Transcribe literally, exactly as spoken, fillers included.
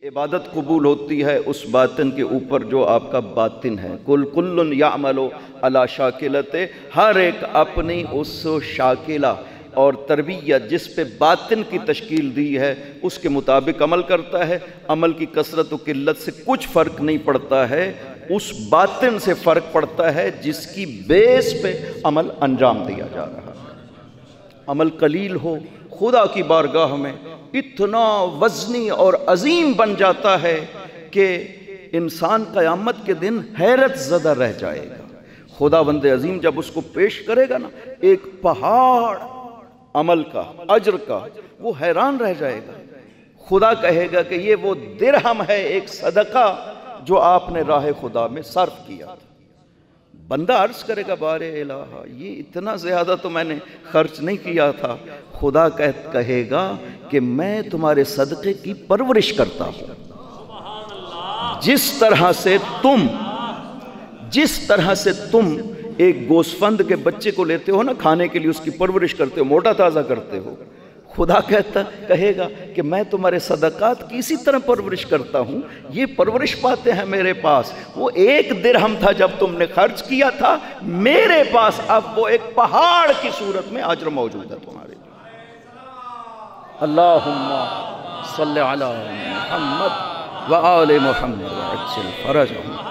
عبادت قبول ہوتی ہے اس باطن کے اوپر جو آپ کا باطن ہے۔ کل کل یعمل علی شاکلت، ہر ایک اپنی اس شاکلہ اور تربیت جس پہ باطن کی تشکیل دی ہے اس کے مطابق عمل کرتا ہے۔ عمل کی کثرت و قلت سے کچھ فرق نہیں پڑتا ہے، اس باطن سے فرق پڑتا ہے جس کی بیس پہ عمل انجام دیا جا رہا ہے۔ عمل قلیل ہو خدا کی بارگاہ میں اتنا وزنی اور عظیم بن جاتا ہے کہ انسان قیامت کے دن حیرت زدہ رہ جائے گا۔ خدا بند عظیم جب اس کو پیش کرے گا نا ایک پہاڑ عمل کا، اجر کا، وہ حیران رہ جائے گا۔ خدا کہے گا کہ یہ وہ درہم ہے ایک صدقہ جو آپ نے راہ خدا میں صرف کیا تھا۔ بندہ عرض کرے گا بارے الہ یہ اتنا زیادہ تو میں نے خرچ نہیں کیا تھا۔ خدا کہے گا کہ میں تمہارے صدقے کی پرورش کرتا ہوں۔ جس طرح سے تم جس طرح سے تم ایک گوسفند کے بچے کو لیتے ہو نا کھانے کے لیے، اس کی پرورش کرتے ہو، موٹا تازہ کرتے ہو، خدا کہتا کہے گا کہ میں تمہارے صدقات کی اسی طرح پرورش کرتا ہوں۔ یہ پرورش پاتے ہیں میرے پاس۔ وہ ایک درہم تھا جب تم نے خرچ کیا تھا، میرے پاس اب وہ ایک پہاڑ کی صورت میں اجر موجود ہے تمہارے لیے۔ اللہم صلی علی محمد و آل محمد وعجل فرجہم۔